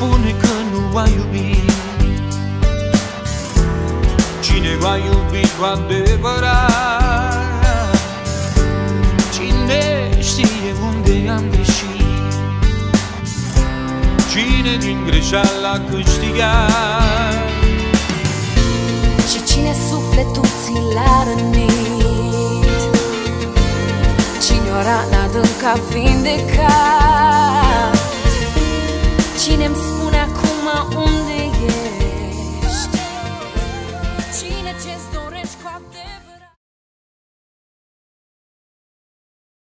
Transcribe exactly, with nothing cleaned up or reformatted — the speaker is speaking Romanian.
spune că nu a iubit? Cine a iubit cu adevărat? Cine știe unde am greșit? Cine din greșeală a câștigat? Și cine sufletul ți l-a rănit? Cine o rană adânc a vindecat? Cine-mi spune acum unde ești? Cine ce